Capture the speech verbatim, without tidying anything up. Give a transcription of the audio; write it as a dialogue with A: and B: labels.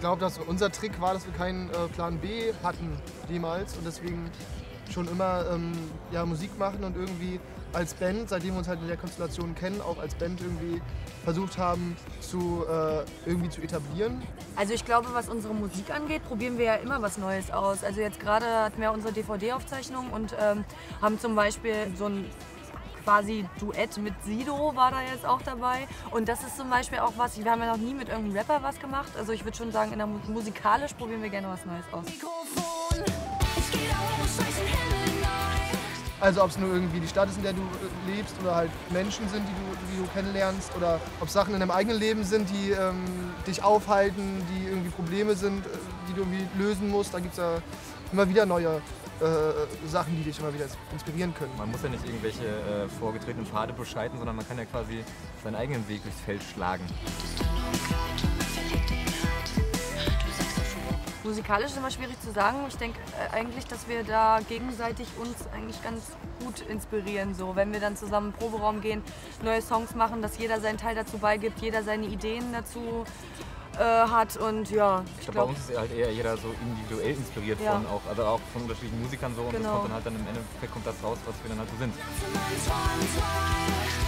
A: glaube, dass unser Trick war, dass wir keinen äh, Plan B hatten jemals und deswegen schon immer ähm, ja, Musik machen und irgendwie als Band, seitdem wir uns halt in der Konstellation kennen, auch als Band irgendwie versucht haben zu, äh, irgendwie zu etablieren.
B: Also ich glaube, was unsere Musik angeht, probieren wir ja immer was Neues aus. Also jetzt gerade hatten wir unsere D V D-Aufzeichnung und ähm, haben zum Beispiel so ein quasi Duett mit Sido war da jetzt auch dabei. Und das ist zum Beispiel auch was, wir haben ja noch nie mit irgendeinem Rapper was gemacht. Also ich würde schon sagen, in der Mu- musikalisch probieren wir gerne was Neues aus.
A: Also ob es nur irgendwie die Stadt ist, in der du äh, lebst oder halt Menschen sind, die du, die du kennenlernst oder ob es Sachen in deinem eigenen Leben sind, die ähm, dich aufhalten, die irgendwie Probleme sind, äh, die du irgendwie lösen musst. Da gibt es ja immer wieder neue äh, Sachen, die dich immer wieder inspirieren können.
C: Man muss ja nicht irgendwelche äh, vorgetretenen Pfade beschreiten, sondern man kann ja quasi seinen eigenen Weg durchs Feld schlagen.
B: Musikalisch ist immer schwierig zu sagen. Ich denke äh, eigentlich, dass wir da gegenseitig uns eigentlich ganz gut inspirieren. So, wenn wir dann zusammen im Proberaum gehen, neue Songs machen, dass jeder seinen Teil dazu beigibt, jeder seine Ideen dazu äh, hat und ja, ich,
C: Ich glaube,
B: glaub,
C: bei uns ist halt eher jeder so individuell inspiriert
B: Ja.
C: von auch, also auch von unterschiedlichen Musikern so und das
B: Genau.
C: kommt dann halt dann im Endeffekt kommt das raus, was wir dann halt so sind.
D: Once, once, once.